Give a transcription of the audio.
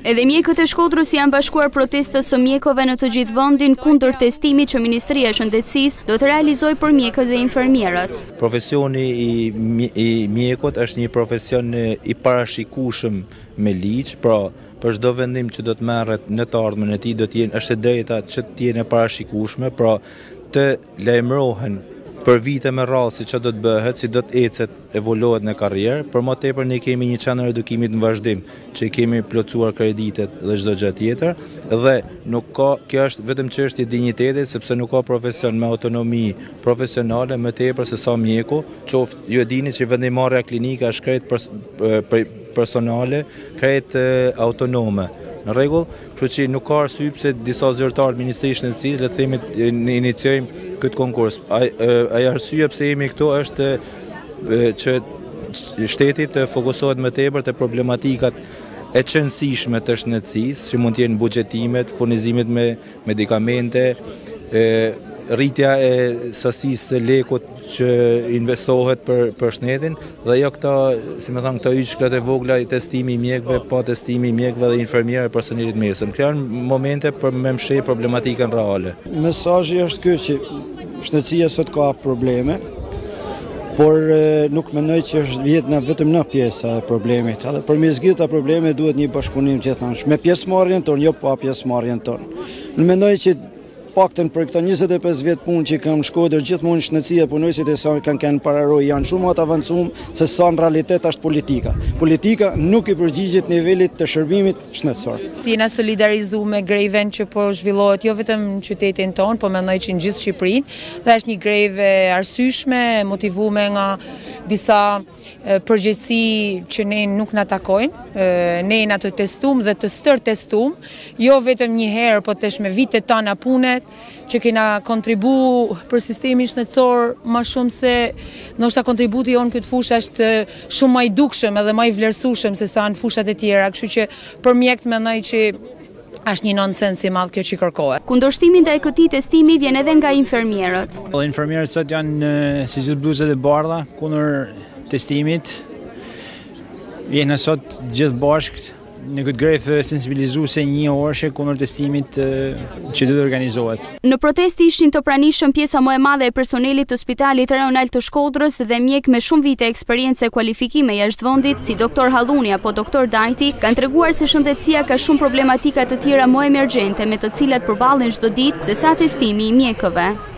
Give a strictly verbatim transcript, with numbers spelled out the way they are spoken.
Edhe mjekët e Shkodrës janë bashkuar protestës së mjekëve në të gjithë vendin kundër testimit që Ministria e Shëndetësisë do të realizojë për mjekët dhe infermierët. Profesioni i, i mjekut është një profesion i parashikueshëm me ligj, pra për çdo vendim që do të merret në të ardhmen e tij do të jenë është e drejta që të jenë parashikueshme, pra të lajmërohen për vite me radhë si që do të bëhet, si do të ecet, evoluohet në karrierë, për më tepër ne kemi një qendër edukimit në vazhdim, që kemi plotësuar kreditet dhe çdo gjë tjetër, dhe nuk ka, kjo është vetëm çështje e dinjitetit, sepse nuk ka profesion me autonomi profesionale më tepër se sa mjeku, qoftë ju e dini që vendimarrja klinike është krejt pers personale, krejt autonome. Në rregull, kështu që nuk ka arsye pse disa zyrtarë të Ministrisë së Shëndetësisë le të themi ne iniciojmë këtë konkurs. Ai ai arsye pse jemi këtu është që shteti të fokusohet më tepër te problematikat e çëndësishme të shëndetësisë, që mund të jenë buxhetimet, furnizimet me medikamente, rritja e sasisë së lekut që investohet për për shtetin, dhe jo këta, si më thënë, këta yçklat e vogla i testimi i mjekëve, pa testimi i mjekëve dhe infermierëve personelit mesëm. Këto janë momente për me mshej problematikën reale. Mesazhi është ky që shëndetësia sot ka probleme, por nuk mendoj që është vjet në vetëm në pjesa e problemit. Edhe për me zgjidhur këta probleme duhet një bashkëpunim gjithanshëm me pjesëmarrjen tonë, jo pa pjesëmarrjen tonë. Unë mendoj që paktën për këto njëzet e pesë vjet punë që kam në Shkodër, gjithmonë shëndetësia punojësit e sa kanë kanë pararoj janë shumë më të avancuar se sa në realitet është politika. Politika nuk i përgjigjet nivelit të shërbimit shëndetësor. Jena solidarizuar me greven që po zhvillohet jo vetëm në qytetin tonë, po mendoj që në gjithë Shqipërinë, dhe është një greve arsyeshme, motivuar nga disa përgjegjësi që ne nuk na takojnë, ne na të testuam dhe të stër testuam, jo vetëm një herë, po tesh me vitet tona punet, që kena kontribu për sistemin shëndetësor më shumë se ndoshta kontributi jonë këtë fushë është shumë më i dukshëm edhe më i vlerësueshëm se sa në fushat e tjera, kështu që për mjekët mendoj që është një nonsens i madh kjo që kërkohet. Kundërshtimi ndaj këtij testimi vjen edhe nga infermierët. Infermierët sot janë si gjithë bluzat e bardha kundër testimit. Vjen sot gjithë bashkë në këtë grevë sensibilizuese një orëshe kundër testimit që do të organizohet. Në protestë ishin të pranishëm pjesa më e madhe e personelit të Spitalit Rajonal të Shkodrës dhe mjek me shumë vite eksperiencë e kualifikime jashtë vendit, si doktor Halluni apo doktor Dajti, kanë treguar se shëndetësia ka shumë problematika të tjera më emergjente me të cilat përballen çdo ditë se sa testimi i mjekëve.